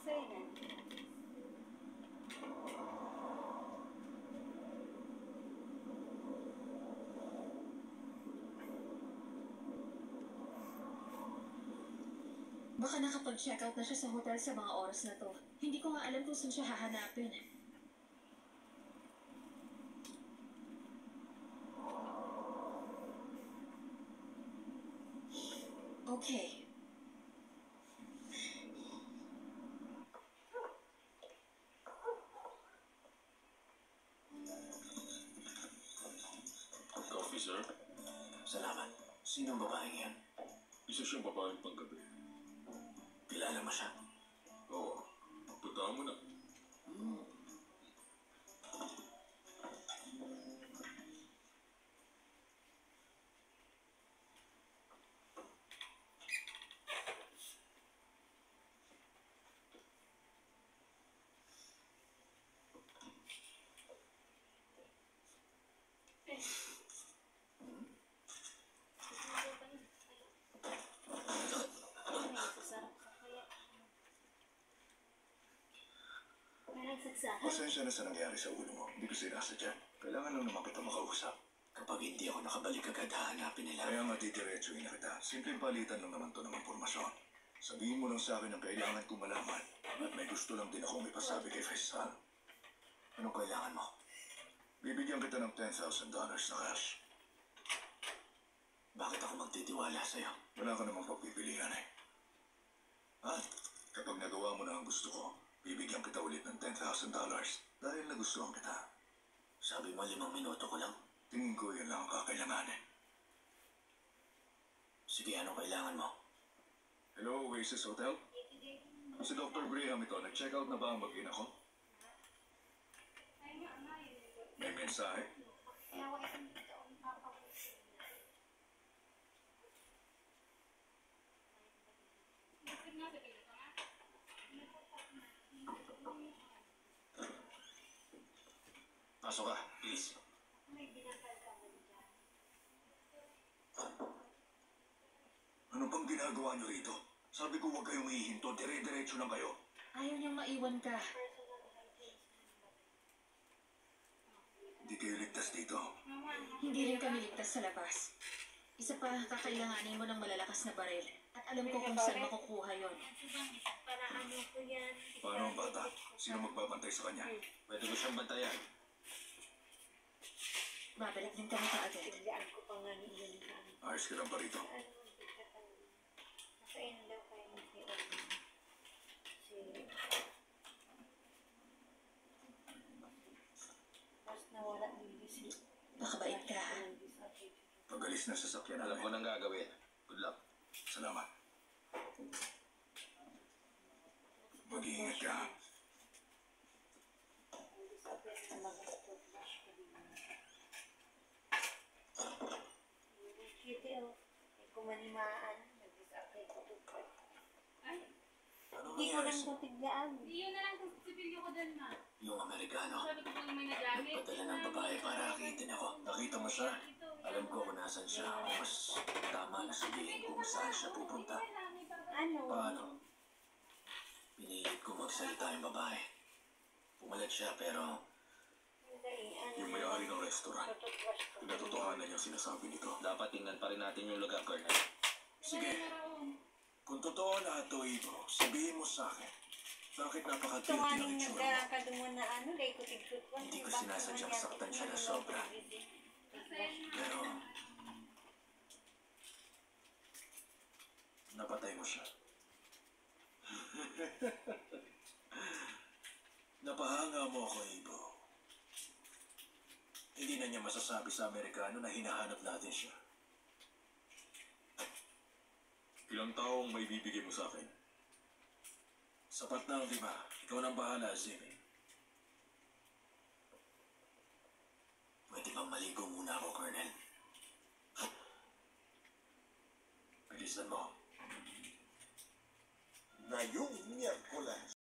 sa'yo na. Baka nakapag-check out na siya sa hotel sa mga oras na to. Hindi ko nga alam kung saan siya hahanapin. Okay. Coffee, sir. Salamat. Sinong babaeng yan? Isa siyang babaeng panggabi. Kilala mo siya? Oo. Puntaan mo na. Pasensya na sa nangyari sa ulo mo. Hindi ko sinasadya. Kailangan lang naman kita makausap. Kapag hindi ako nakabalik agad, hahanapin nila. Kaya nga didiretsuhin na kita. Simpleng palitan lang naman to ng impormasyon. Sabihin mo lang sa akin ang kailangan kong malaman. At may gusto lang din akong ipasabi kay Faisal. Anong kailangan mo? Bibigyan kita ng $10,000 na cash. Bakit ako magtitiwala sa'yo? Wala ka namang pagpipilian eh. At kapag nagawa mo na ang gusto ko, bibigyan kita ulit ng $10,000 dahil nagustuhan kita. Sabi mo 5 minuto ko lang? Tingin ko yun lang ang kakailanganin. Sige, anong kailangan mo? Hello, Oasis Hotel? Si Dr. Graham ito. Nag-check out na ba ang mag-ina ko? May mensahe? Pasok ka, please. Ano bang ginagawa niyo rito? Sabi ko huwag kayong hihinto, dire-diretso lang kayo. Ayaw niyang maiwan ka. Hindi kayo ligtas dito. Hindi rin kami ligtas sa labas. Isa pa, kakailanganin mo ng malalakas na baril. At alam ko kung saan makukuha yon. Para ano ko yan. Paano ang bata? Sino magbabantay sa kanya? Pwede ko siyang bantayan. Babalik din kami kaagad. Biglaan ko pa nga yun. Ayos ka lang ba rito? Nasa in daw kayo ni si Mas nawala din si Makabait ka, ha? Pag-alis na sasakyan namin. Alam ko nang gagawin. Good luck. Salamat. Mag-iingat ka. Kumanimaan, nag-disappear ko tupad. Anong Hindi ko nangyari lang sa... ito tiglaan. Yun na lang kung sipilyo ko dun, ma. Yung Amerikano? Sabi ko pang may nagamit. Nagpadala ng babae para akitin ako. Nakita mo siya? Alam ko kung nasan siya. Mas tama na sabihin kung saan siya pupunta. Ano? Paano? Pinilit ko magsalita yung babae. Pumalag siya pero yung may-ari ng restaurant, pinatotohanan niya sinasabi nito. Dapat tingnan pa rin natin yung lugar, Colonel. Sige, kung totoo na ito, Ibo, sabihin mo sa akin. Bakit napaka-guilty ng Tumaning itsura mo? nagdarangkad mo na ano, dahil ko tig-shoot ko. Hindi ko sinasadyang saktan siya na sobra. Pero, napatay mo siya. Napahanga mo ako, Ibo. Hindi na niya masasabi sa Amerikano na hinahanap natin siya. Ilang taong may bibigay mo sa akin? Sapat na ang 5. Ikaw nang bahala, Zimmy. Pwede bang maligo muna ako, Colonel? Bilisan mo. Ngayong Miyerkules,